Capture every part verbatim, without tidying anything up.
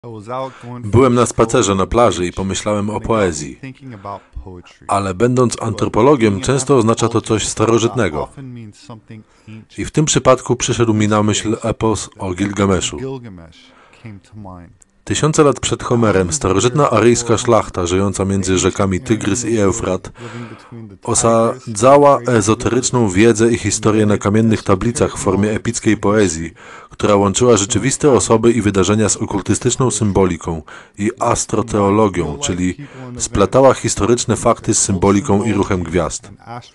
Byłem na spacerze na plaży i pomyślałem o poezji, ale będąc antropologiem często oznacza to coś starożytnego. I w tym przypadku przyszedł mi na myśl epos o Gilgameszu. Tysiące lat przed Homerem starożytna aryjska szlachta żyjąca między rzekami Tygrys i Eufrat osadzała ezoteryczną wiedzę i historię na kamiennych tablicach w formie epickiej poezji, która łączyła rzeczywiste osoby i wydarzenia z okultystyczną symboliką i astroteologią, czyli splatała historyczne fakty z symboliką i ruchem gwiazd.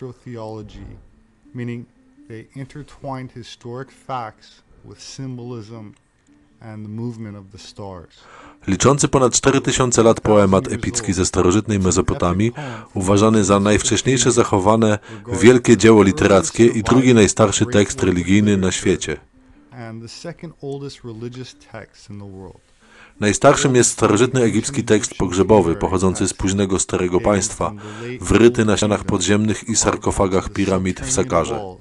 Liczący ponad cztery tysiące lat poemat epicki ze starożytnej Mezopotamii, uważany za najwcześniejsze zachowane wielkie dzieło literackie i drugi najstarszy tekst religijny na świecie. Najstarszym jest starożytny egipski tekst pogrzebowy, pochodzący z późnego Starego Państwa, wryty na ścianach podziemnych i sarkofagach piramid w Sakarze.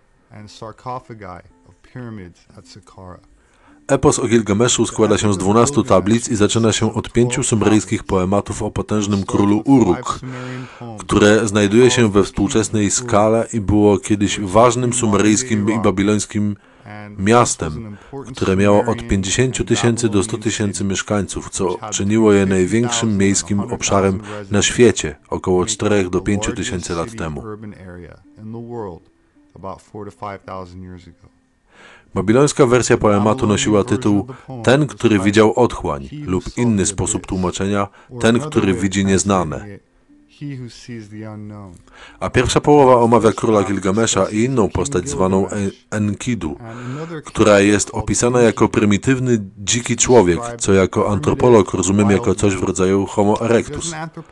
Epos o Gilgameszu składa się z dwunastu tablic i zaczyna się od pięciu sumeryjskich poematów o potężnym królu Uruk, które znajduje się we współczesnej Skale i było kiedyś ważnym sumeryjskim i babilońskim miastem, które miało od pięćdziesięciu tysięcy do stu tysięcy mieszkańców, co czyniło je największym miejskim obszarem na świecie, około czterech do pięciu tysięcy lat temu. Babilońska wersja poematu nosiła tytuł Ten, który widział otchłań, lub inny sposób tłumaczenia Ten, który widzi nieznane. A pierwsza połowa omawia króla Gilgamesza i inną postać zwaną Enkidu, która jest opisana jako prymitywny, dziki człowiek, co jako antropolog rozumiem jako coś w rodzaju Homo erectus.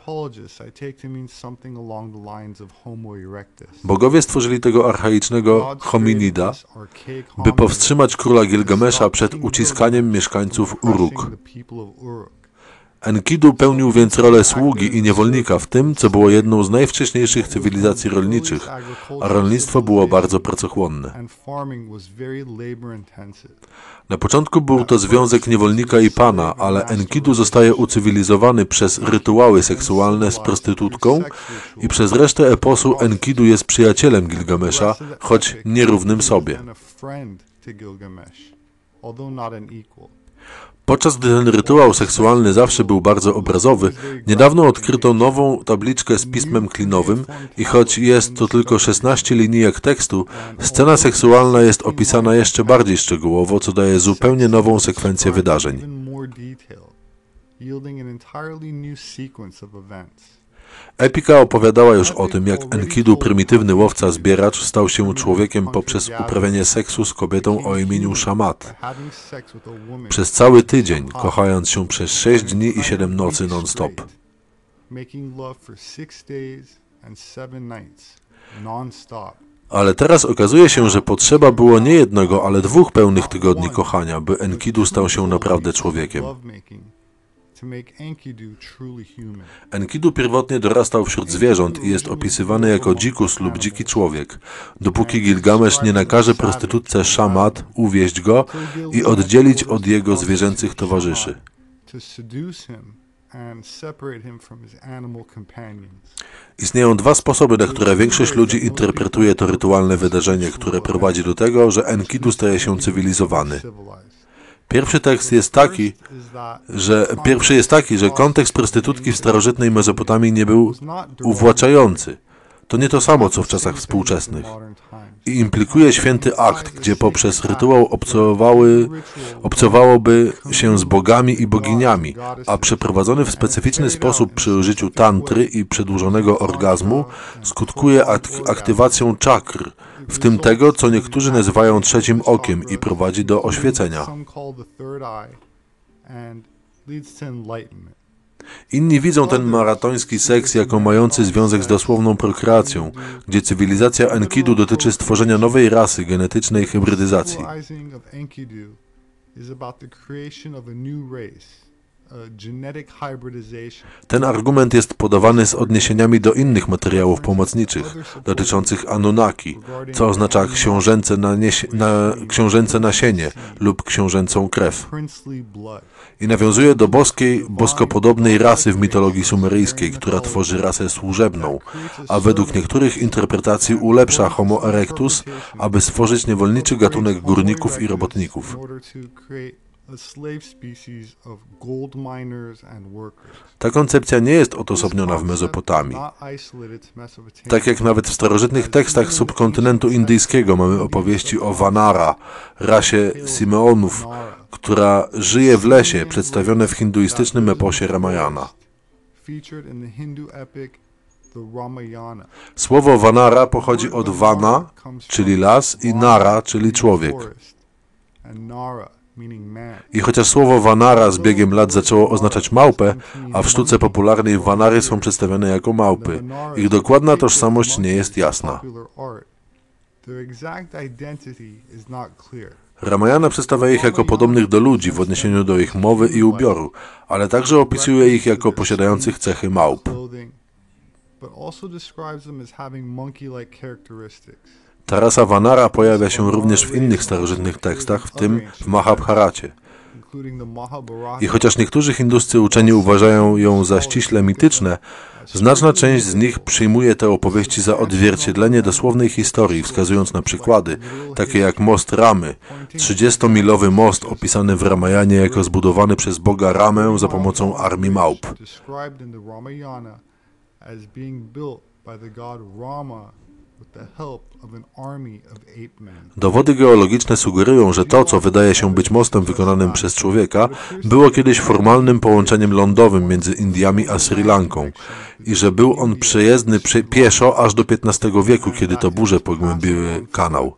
Bogowie stworzyli tego archaicznego hominida, by powstrzymać króla Gilgamesza przed uciskaniem mieszkańców Uruk. Enkidu pełnił więc rolę sługi i niewolnika w tym, co było jedną z najwcześniejszych cywilizacji rolniczych, a rolnictwo było bardzo pracochłonne. Na początku był to związek niewolnika i pana, ale Enkidu zostaje ucywilizowany przez rytuały seksualne z prostytutką i przez resztę eposu Enkidu jest przyjacielem Gilgamesza, choć nierównym sobie. Podczas gdy ten rytuał seksualny zawsze był bardzo obrazowy, niedawno odkryto nową tabliczkę z pismem klinowym i choć jest to tylko szesnaście linijek tekstu, scena seksualna jest opisana jeszcze bardziej szczegółowo, co daje zupełnie nową sekwencję wydarzeń. Epika opowiadała już o tym, jak Enkidu, prymitywny łowca-zbieracz, stał się człowiekiem poprzez uprawianie seksu z kobietą o imieniu Shamat. Przez cały tydzień, kochając się przez sześć dni i siedem nocy non-stop. Ale teraz okazuje się, że potrzeba było nie jednego, ale dwóch pełnych tygodni kochania, by Enkidu stał się naprawdę człowiekiem. Enkidu pierwotnie dorastał wśród zwierząt i jest opisywany jako dzikus lub dziki człowiek, dopóki Gilgamesz nie nakaże prostytutce Shamat uwieść go i oddzielić od jego zwierzęcych towarzyszy. Istnieją dwa sposoby, na które większość ludzi interpretuje to rytualne wydarzenie, które prowadzi do tego, że Enkidu staje się cywilizowany. Pierwszy tekst jest taki, że pierwszy jest taki, że kontekst prostytutki w starożytnej Mezopotamii nie był uwłaczający. To nie to samo, co w czasach współczesnych. I implikuje święty akt, gdzie poprzez rytuał obcowały, obcowałoby się z bogami i boginiami, a przeprowadzony w specyficzny sposób przy użyciu tantry i przedłużonego orgazmu skutkuje ak- aktywacją czakr, w tym tego, co niektórzy nazywają trzecim okiem i prowadzi do oświecenia. Inni widzą ten maratoński seks jako mający związek z dosłowną prokreacją, gdzie cywilizacja Enkidu dotyczy stworzenia nowej rasy genetycznej hybrydyzacji. Ten argument jest podawany z odniesieniami do innych materiałów pomocniczych dotyczących Anunnaki, co oznacza książęce, nanieś- na, książęce nasienie lub książęcą krew. I nawiązuje do boskiej, boskopodobnej rasy w mitologii sumeryjskiej, która tworzy rasę służebną, a według niektórych interpretacji ulepsza Homo erectus, aby stworzyć niewolniczy gatunek górników i robotników. Ta koncepcja nie jest odosobniona w Mezopotamii. Tak jak nawet w starożytnych tekstach subkontynentu indyjskiego mamy opowieści o Vanara, rasie Simeonów, która żyje w lesie, przedstawione w hinduistycznym eposie Ramayana. Słowo Vanara pochodzi od Vana, czyli las, i Nara, czyli człowiek. I chociaż słowo Vanara z biegiem lat zaczęło oznaczać małpę, a w sztuce popularnej Vanary są przedstawione jako małpy, ich dokładna tożsamość nie jest jasna. Ramayana przedstawia ich jako podobnych do ludzi w odniesieniu do ich mowy i ubioru, ale także opisuje ich jako posiadających cechy małp. Ta rasa Vanara pojawia się również w innych starożytnych tekstach, w tym w Mahabharacie. I chociaż niektórzy hinduscy uczeni uważają ją za ściśle mityczne, znaczna część z nich przyjmuje te opowieści za odzwierciedlenie dosłownej historii, wskazując na przykłady, takie jak most Ramy, trzydziestomilowy most opisany w Ramayanie jako zbudowany przez boga Ramę za pomocą armii małp. Dowody geologiczne sugerują, że to, co wydaje się być mostem wykonanym przez człowieka, było kiedyś formalnym połączeniem lądowym między Indiami a Sri Lanką i że był on przejezdny pieszo aż do piętnastego wieku, kiedy to burze pogłębiły kanał.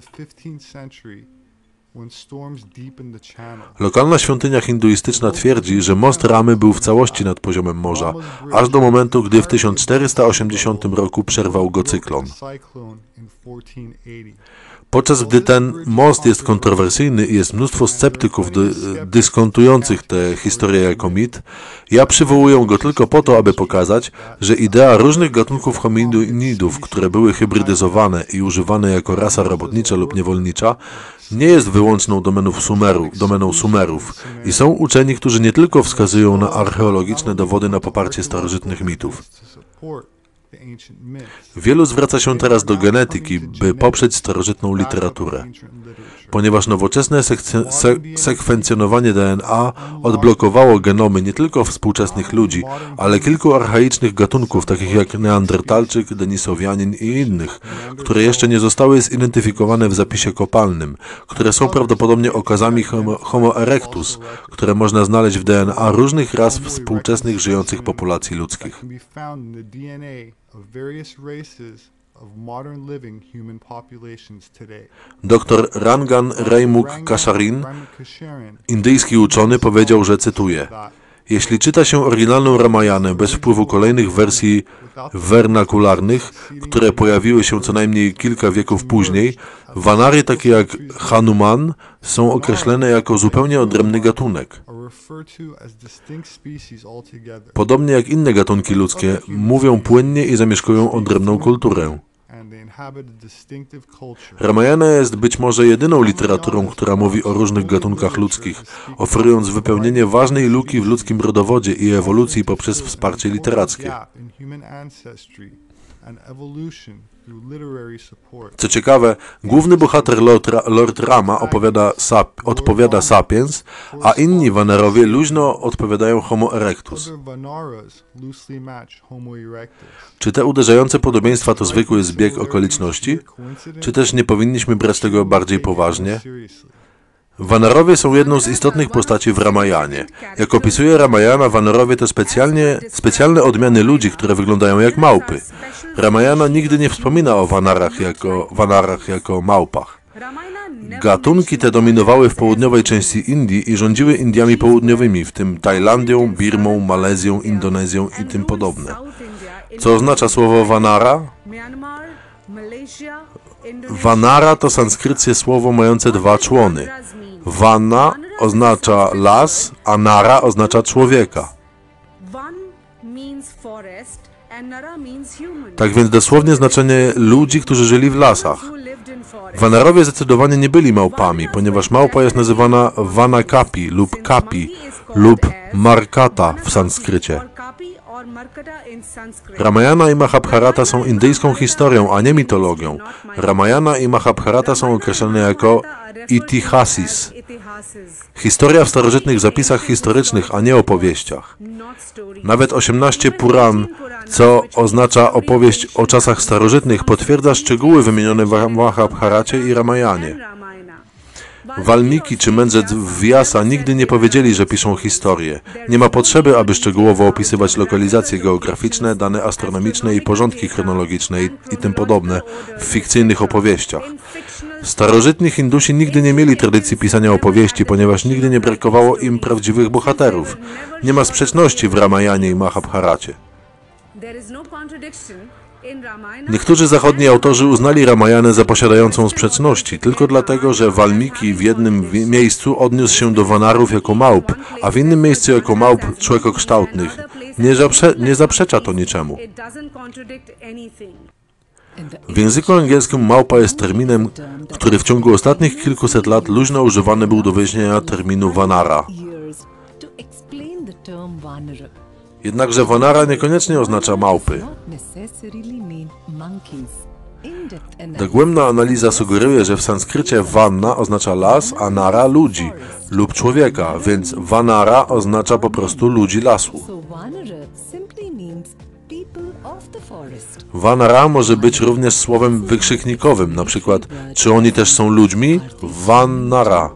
Lokalna świątynia hinduistyczna twierdzi, że most Ramy był w całości nad poziomem morza, aż do momentu, gdy w tysiąc czterysta osiemdziesiątym roku przerwał go cyklon. Podczas gdy ten most jest kontrowersyjny i jest mnóstwo sceptyków dy dyskontujących tę historię jako mit, ja przywołuję go tylko po to, aby pokazać, że idea różnych gatunków hominidów, które były hybrydyzowane i używane jako rasa robotnicza lub niewolnicza, nie jest wyłączną domeną, Sumeru, domeną Sumerów i są uczeni, którzy nie tylko wskazują na archeologiczne dowody na poparcie starożytnych mitów. Wielu zwraca się teraz do genetyki, by poprzeć starożytną literaturę. Ponieważ nowoczesne se sekwencjonowanie D N A odblokowało genomy nie tylko współczesnych ludzi, ale kilku archaicznych gatunków, takich jak Neandertalczyk, Denisowianin i innych, które jeszcze nie zostały zidentyfikowane w zapisie kopalnym, które są prawdopodobnie okazami Homo, homo erectus, które można znaleźć w D N A różnych ras współczesnych żyjących populacji ludzkich. Doktor Rangan Raimukh Kasharin, indyjski uczony, powiedział, że cytuję: jeśli czyta się oryginalną Ramayanę bez wpływu kolejnych wersji wernakularnych, które pojawiły się co najmniej kilka wieków później, Vanary takie jak Hanuman są określone jako zupełnie odrębny gatunek. Podobnie jak inne gatunki ludzkie, mówią płynnie i zamieszkują odrębną kulturę. Ramayana jest być może jedyną literaturą, która mówi o różnych gatunkach ludzkich, oferując wypełnienie ważnej luki w ludzkim rodowodzie i ewolucji poprzez wsparcie literackie. Co ciekawe, główny bohater Lord, Ra Lord Rama opowiada sap odpowiada Sapiens, a inni Vanarowie luźno odpowiadają Homo erectus. Czy te uderzające podobieństwa to zwykły zbieg okoliczności? Czy też nie powinniśmy brać tego bardziej poważnie? Vanarowie są jedną z istotnych postaci w Ramayanie. Jak opisuje Ramayana, Vanarowie to specjalnie, specjalne odmiany ludzi, które wyglądają jak małpy. Ramayana nigdy nie wspomina o Vanarach jako, Vanarach jako małpach. Gatunki te dominowały w południowej części Indii i rządziły Indiami południowymi, w tym Tajlandią, Birmą, Malezją, Indonezją i tym podobne. Co oznacza słowo Vanara? Vanara to sanskryckie słowo mające dwa człony. Vanna oznacza las, a Nara oznacza człowieka. Tak więc dosłownie znaczenie ludzi, którzy żyli w lasach. Vanarowie zdecydowanie nie byli małpami, ponieważ małpa jest nazywana Vanakapi lub Kapi lub Markata w sanskrycie. Ramayana i Mahabharata są indyjską historią, a nie mitologią. Ramayana i Mahabharata są określane jako itihasis. Historia w starożytnych zapisach historycznych, a nie opowieściach. Nawet osiemnaście Puran, co oznacza opowieść o czasach starożytnych, potwierdza szczegóły wymienione w Mahabharacie i Ramayanie. Walmiki czy mędrzec Vyasa nigdy nie powiedzieli, że piszą historię. Nie ma potrzeby, aby szczegółowo opisywać lokalizacje geograficzne, dane astronomiczne i porządki chronologiczne i, i tym podobne w fikcyjnych opowieściach. Starożytni Hindusi nigdy nie mieli tradycji pisania opowieści, ponieważ nigdy nie brakowało im prawdziwych bohaterów. Nie ma sprzeczności w Ramayanie i Mahabharacie. Niektórzy zachodni autorzy uznali Ramayanę za posiadającą sprzeczności, tylko dlatego, że Walmiki w jednym miejscu odniósł się do Vanarów jako małp, a w innym miejscu jako małp człowiekokształtnych. Nie, zaprze nie zaprzecza to niczemu. W języku angielskim małpa jest terminem, który w ciągu ostatnich kilkuset lat luźno używany był do wyjaśnienia terminu Vanara. Jednakże Vanara niekoniecznie oznacza małpy. Dogłębna analiza sugeruje, że w sanskrycie Vanna oznacza las, a Nara ludzi lub człowieka, więc Vanara oznacza po prostu ludzi lasu. Vanara może być również słowem wykrzyknikowym, na przykład czy oni też są ludźmi? Vanara.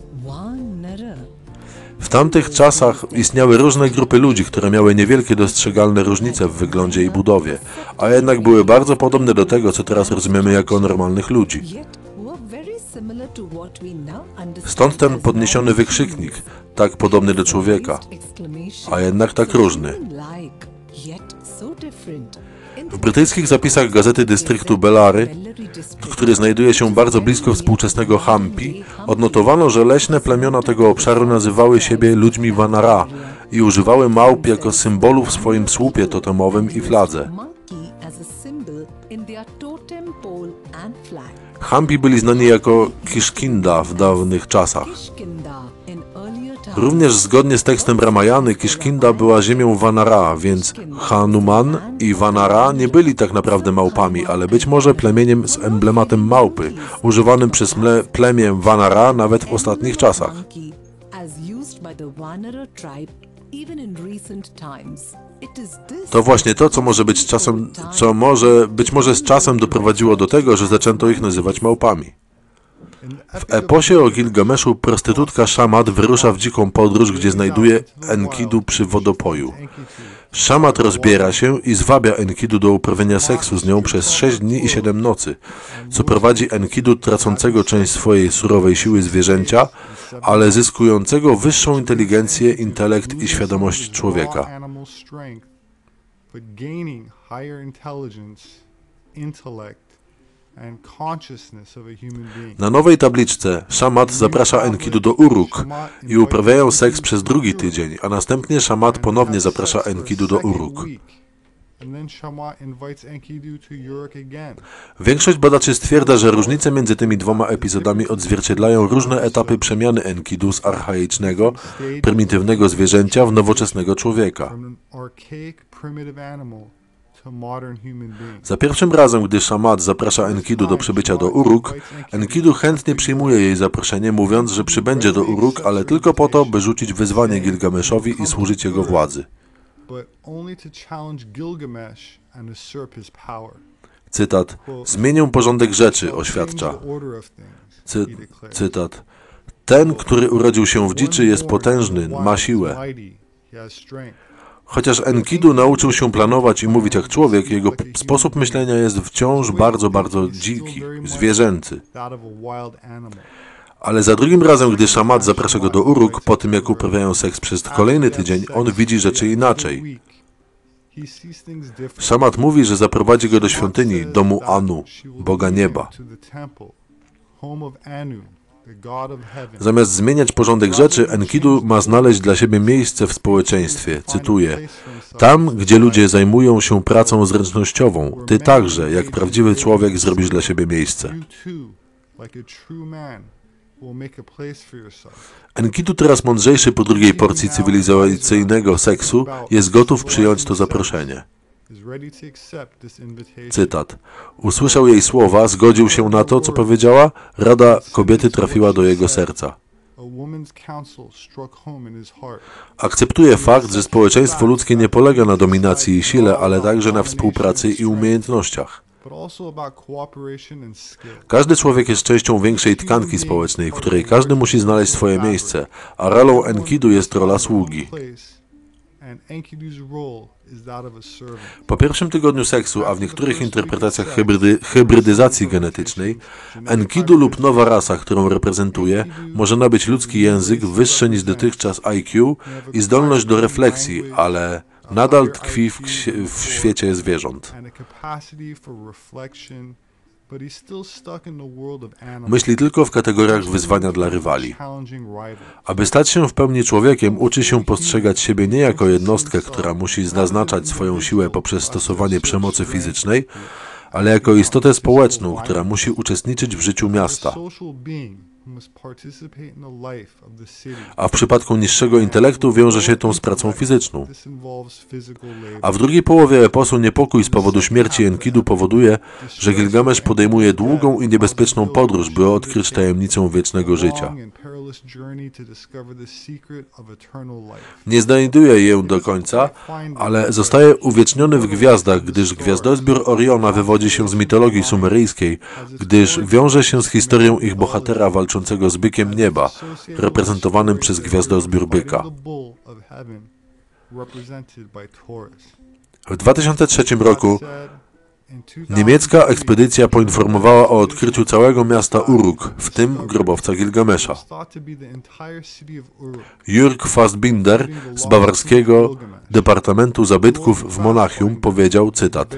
W tamtych czasach istniały różne grupy ludzi, które miały niewielkie dostrzegalne różnice w wyglądzie i budowie, a jednak były bardzo podobne do tego, co teraz rozumiemy jako normalnych ludzi. Stąd ten podniesiony wykrzyknik, tak podobny do człowieka, a jednak tak różny. W brytyjskich zapisach gazety dystryktu Bellary, który znajduje się bardzo blisko współczesnego Hampi, odnotowano, że leśne plemiona tego obszaru nazywały siebie ludźmi Vanara i używały małp jako symbolu w swoim słupie totemowym i fladze. Hampi byli znani jako Kiszkinda w dawnych czasach. Również zgodnie z tekstem Ramayany, Kiszkinda była ziemią Vanara, więc Hanuman i Vanara nie byli tak naprawdę małpami, ale być może plemieniem z emblematem małpy, używanym przez plemię Vanara nawet w ostatnich czasach. To właśnie to, co może być czasem, co może być może z czasem doprowadziło do tego, że zaczęto ich nazywać małpami. W eposie o Gilgameszu prostytutka Shamat wyrusza w dziką podróż, gdzie znajduje Enkidu przy wodopoju. Shamat rozbiera się i zwabia Enkidu do uprawiania seksu z nią przez sześć dni i siedem nocy, co prowadzi Enkidu tracącego część swojej surowej siły zwierzęcia, ale zyskującego wyższą inteligencję, intelekt i świadomość człowieka. Na nowej tabliczce Shamat zaprasza Enkidu do Uruk i uprawiają seks przez drugi tydzień, a następnie Shamat ponownie zaprasza Enkidu do Uruk. Większość badaczy stwierdza, że różnice między tymi dwoma epizodami odzwierciedlają różne etapy przemiany Enkidu z archaicznego, prymitywnego zwierzęcia w nowoczesnego człowieka. Za pierwszym razem, gdy Shamat zaprasza Enkidu do przybycia do Uruk, Enkidu chętnie przyjmuje jej zaproszenie, mówiąc, że przybędzie do Uruk, ale tylko po to, by rzucić wyzwanie Gilgameszowi i służyć jego władzy. Cytat. Zmienię porządek rzeczy, oświadcza. Cy cytat. Ten, który urodził się w dziczy, jest potężny, ma siłę. Chociaż Enkidu nauczył się planować i mówić jak człowiek, jego sposób myślenia jest wciąż bardzo, bardzo dziki, zwierzęcy. Ale za drugim razem, gdy Shamat zaprasza go do Uruk, po tym jak uprawiają seks przez kolejny tydzień, on widzi rzeczy inaczej. Shamat mówi, że zaprowadzi go do świątyni, domu Anu, Boga Nieba. Zamiast zmieniać porządek rzeczy, Enkidu ma znaleźć dla siebie miejsce w społeczeństwie. Cytuję: tam, gdzie ludzie zajmują się pracą zręcznościową, ty także, jak prawdziwy człowiek, zrobisz dla siebie miejsce. Enkidu, teraz mądrzejszy po drugiej porcji cywilizacyjnego seksu, jest gotów przyjąć to zaproszenie. Cytat. Usłyszał jej słowa, zgodził się na to, co powiedziała, rada kobiety trafiła do jego serca. Akceptuje fakt, że społeczeństwo ludzkie nie polega na dominacji i sile, ale także na współpracy i umiejętnościach. Każdy człowiek jest częścią większej tkanki społecznej, w której każdy musi znaleźć swoje miejsce, a rolą Enkidu jest rola sługi. Po pierwszym tygodniu seksu, a w niektórych interpretacjach hybrydy, hybrydyzacji genetycznej, Enkidu lub nowa rasa, którą reprezentuje, może nabyć ludzki język, wyższe niż dotychczas I Q i zdolność do refleksji, ale nadal tkwi w, w świecie zwierząt. Myśli tylko w kategoriach wyzwania dla rywali. Aby stać się w pełni człowiekiem, uczy się postrzegać siebie nie jako jednostkę, która musi naznaczać swoją siłę poprzez stosowanie przemocy fizycznej, ale jako istotę społeczną, która musi uczestniczyć w życiu miasta. A w przypadku niższego intelektu wiąże się to z pracą fizyczną. A w drugiej połowie eposu niepokój z powodu śmierci Enkidu powoduje, że Gilgamesz podejmuje długą i niebezpieczną podróż, by odkryć tajemnicę wiecznego życia. Nie znajduje jej do końca, ale zostaje uwieczniony w gwiazdach, gdyż gwiazdozbiór Oriona wywodzi się z mitologii sumeryjskiej, gdyż wiąże się z historią ich bohatera walczącego z bykiem nieba, reprezentowanym przez gwiazdozbiór byka. W dwa tysiące trzecim roku niemiecka ekspedycja poinformowała o odkryciu całego miasta Uruk, w tym grobowca Gilgamesza. Jürg Fassbinder z bawarskiego Departamentu Zabytków w Monachium powiedział, cytat: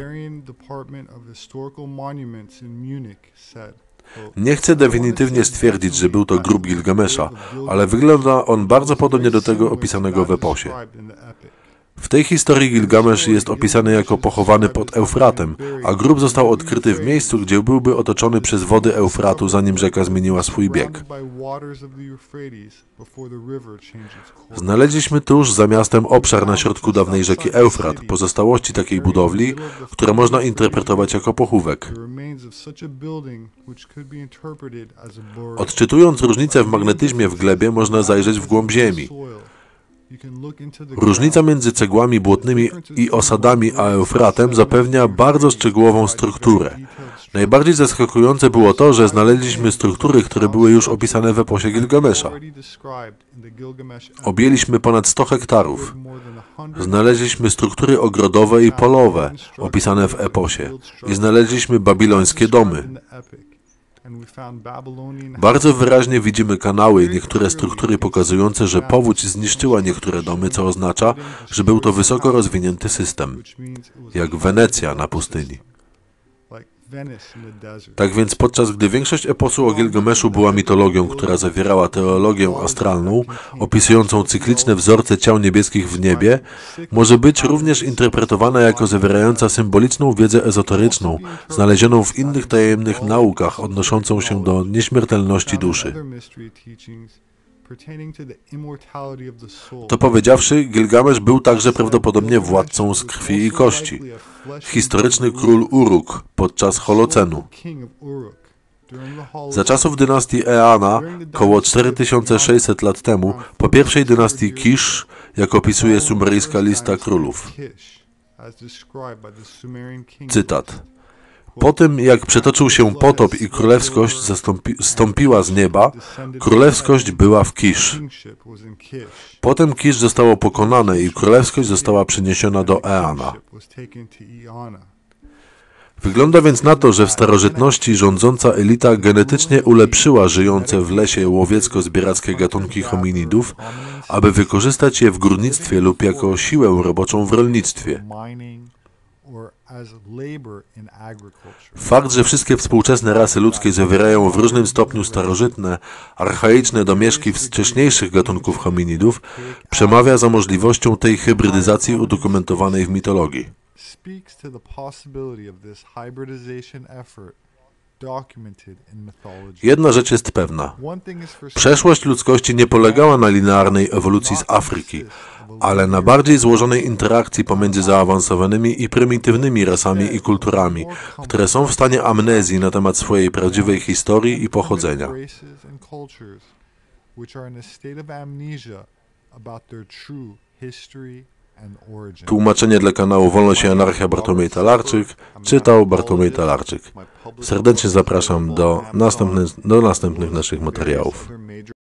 nie chcę definitywnie stwierdzić, że był to grób Gilgamesza, ale wygląda on bardzo podobnie do tego opisanego w eposie. W tej historii Gilgamesz jest opisany jako pochowany pod Eufratem, a grób został odkryty w miejscu, gdzie byłby otoczony przez wody Eufratu, zanim rzeka zmieniła swój bieg. Znaleźliśmy tuż za miastem obszar na środku dawnej rzeki Eufrat, pozostałości takiej budowli, które można interpretować jako pochówek. Odczytując różnicę w magnetyzmie w glebie, można zajrzeć w głąb ziemi. Różnica między cegłami błotnymi i osadami a Eufratem zapewnia bardzo szczegółową strukturę. Najbardziej zaskakujące było to, że znaleźliśmy struktury, które były już opisane w eposie Gilgamesza. Objęliśmy ponad sto hektarów. Znaleźliśmy struktury ogrodowe i polowe, opisane w eposie. I znaleźliśmy babilońskie domy. Bardzo wyraźnie widzimy kanały i niektóre struktury pokazujące, że powódź zniszczyła niektóre domy, co oznacza, że był to wysoko rozwinięty system, jak Wenecja na pustyni. Tak więc podczas gdy większość eposu o Gilgameszu była mitologią, która zawierała teologię astralną, opisującą cykliczne wzorce ciał niebieskich w niebie, może być również interpretowana jako zawierająca symboliczną wiedzę ezoteryczną, znalezioną w innych tajemnych naukach odnoszącą się do nieśmiertelności duszy. To powiedziawszy, Gilgamesz był także prawdopodobnie władcą z krwi i kości, historyczny król Uruk podczas Holocenu. Za czasów dynastii Eana, około cztery tysiące sześćset lat temu, po pierwszej dynastii Kisz, jak opisuje sumeryjska lista królów. Cytat. Po tym, jak przetoczył się potop i królewskość zastąpiła z nieba, królewskość była w Kisz. Potem Kisz zostało pokonane i królewskość została przeniesiona do Eana. Wygląda więc na to, że w starożytności rządząca elita genetycznie ulepszyła żyjące w lesie łowiecko-zbierackie gatunki hominidów, aby wykorzystać je w górnictwie lub jako siłę roboczą w rolnictwie. Fakt, że wszystkie współczesne rasy ludzkie zawierają w różnym stopniu starożytne, archaiczne domieszki wcześniejszych gatunków hominidów, przemawia za możliwością tej hybrydyzacji udokumentowanej w mitologii. Jedna rzecz jest pewna. Przeszłość ludzkości nie polegała na linearnej ewolucji z Afryki, ale na bardziej złożonej interakcji pomiędzy zaawansowanymi i prymitywnymi rasami i kulturami, które są w stanie amnezji na temat swojej prawdziwej historii i pochodzenia. Tłumaczenie dla kanału Wolność i Anarchia Bartłomiej Talarczyk czytał Bartłomiej Talarczyk. Serdecznie zapraszam do następnych, do następnych naszych materiałów.